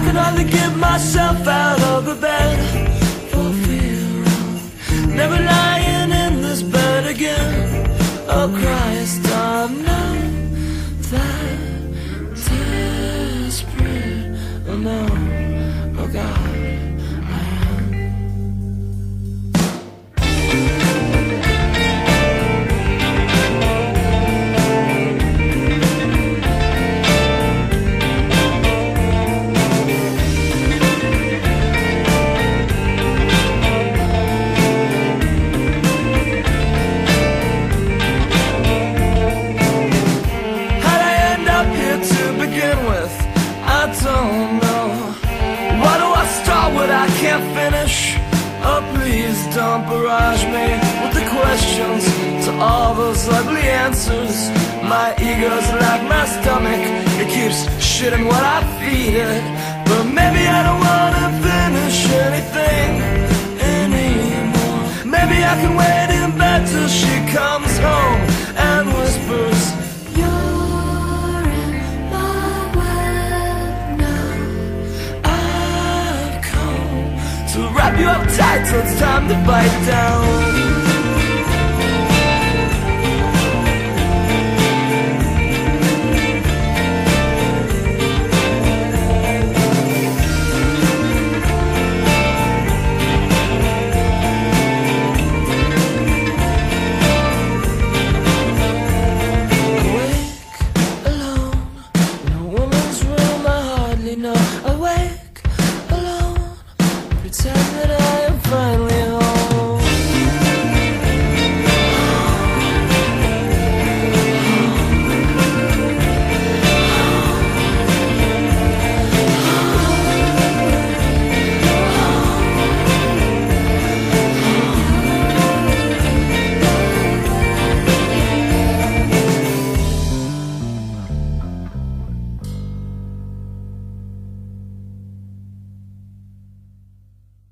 can hardly get myself out of the bed for fear of never lying in this bed again. Oh Christ, I'm not that desperate. Oh no, oh God, I am. I don't know. Why do I start what I can't finish? Oh please don't barrage me with the questions to all those ugly answers. My ego's like my stomach, it keeps shitting what I feed it. But maybe I don't wanna finish anything anymore. Maybe I can wait in bed till she comes home and whispers, wrap you up tight till it's time to bite down. Awake alone in a woman's room I hardly know. Awake alone, pretend that I am finally